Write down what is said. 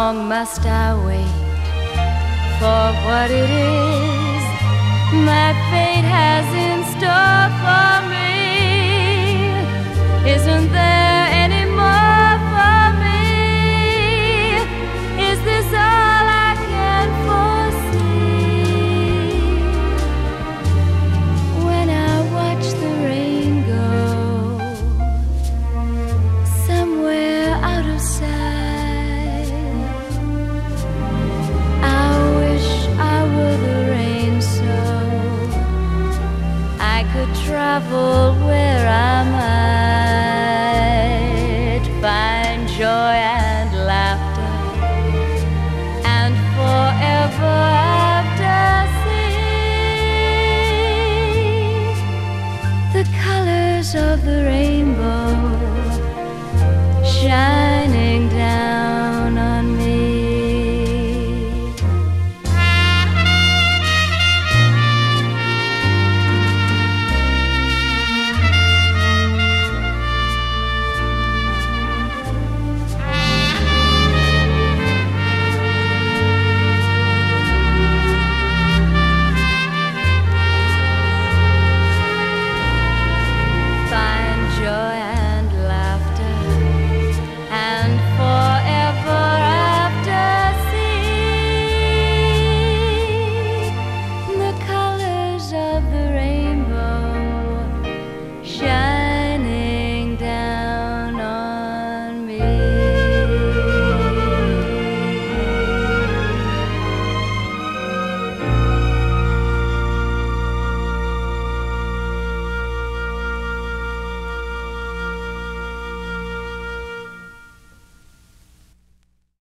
long must I wait for what it is my fate has in store for me? Isn't there any more for me? Is this all I can foresee? When I watch the rain go somewhere out of sight, I wish I were the rain so I could travel where I might find joy and laughter and forever after see the colors of the rainbow shining